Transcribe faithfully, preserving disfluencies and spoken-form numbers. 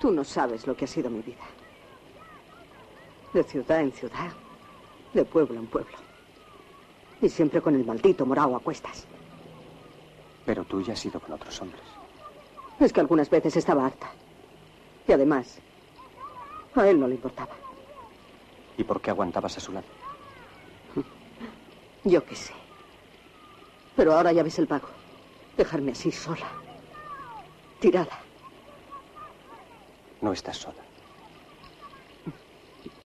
Tú no sabes lo que ha sido mi vida. De ciudad en ciudad, de pueblo en pueblo. Y siempre con el maldito morao a cuestas. Pero tú ya has ido con otros hombres. Es que algunas veces estaba harta. Y además, a él no le importaba. ¿Y por qué aguantabas a su lado? Yo qué sé. Pero ahora ya ves el pago. Dejarme así sola. Tirada. No estás sola.